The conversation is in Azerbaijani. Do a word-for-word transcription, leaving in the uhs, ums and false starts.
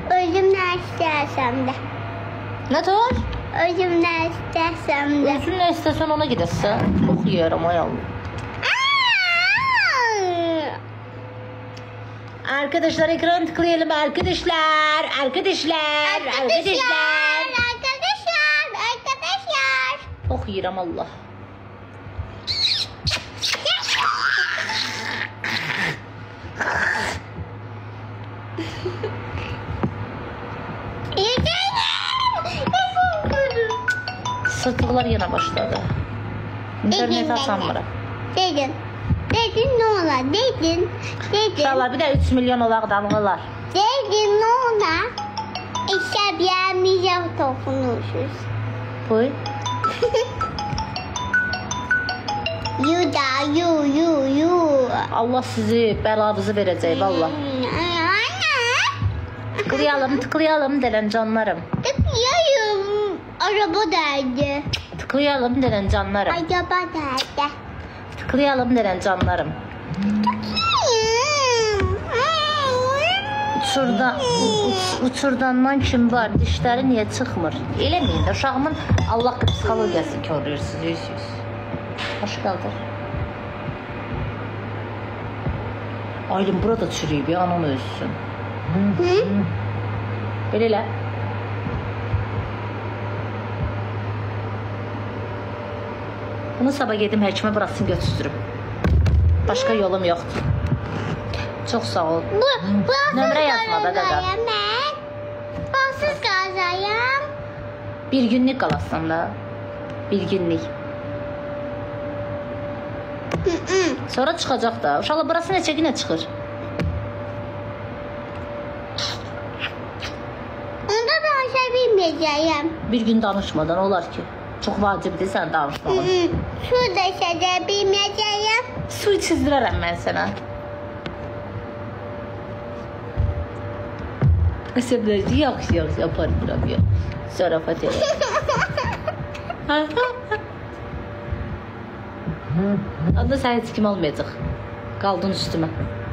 Özüm nə istərsəm də. Nə tör? Özüm nə istərsəm də. Özün nə istəsən ona gedəsən. Çox yeyərəm ay Allah. Arkadaşlar ekran tıklayalım arkadaşlar. Arkadaşlar. Arkadaşlar. Arkadaşlar. Arkadaşlar. Çok yiyirəm Allah. Sırtlıqlar yenə başladı. İnternet açamıram. Dedin. Dedin nə olar? Dedin. Dedin. İnşallah bir də üç milyon olaq damğalar. Dedin nə olar? İşə biyəmiyəcək toxunursunuz. Buyur. Yu da yu yu yu. Allah sizi bəlanızı verəcək valla. Tıklayalım tıklayalım denən canlarım. Tıklayayım. Araba derdi. Tıklayalım denən canlarım. Araba derdi. Tıklayalım denən canlarım. Uçurdan, uç, uçurdandan kim var? Dişləri niyə çıxmır? Eləməyin də uşağımın Allah psixologiyası körürsünüz. Yüz yüz. Hoş qaldır. Aylin burada çürüyüb ya, anam ölsün. Hı? Belə elə. Bunu sabah gedim həkimə bıraksın götürdürüm. Başka yolum yoxdur. Çox sağ ol. Nömrə yazmada da da. Baksız qalacağım. Bir günlük qalasın da. Bir günlük. Sonra çıxacaq da. Uşaqlar burası neçə günə çıxır? Onda danışa bilməyəcəyəm. Bir gün danışmadan olar ki. Çox vacibdir sən danışmağın. Su da içəcə bilməyəcəyəm. Su içizdirərəm mən sənə. Əsəblərdi, yaxşı yaxşı yaparım, yox. Zarafat elə. Onda sən heç kim almayacaq. Qaldın üstümə.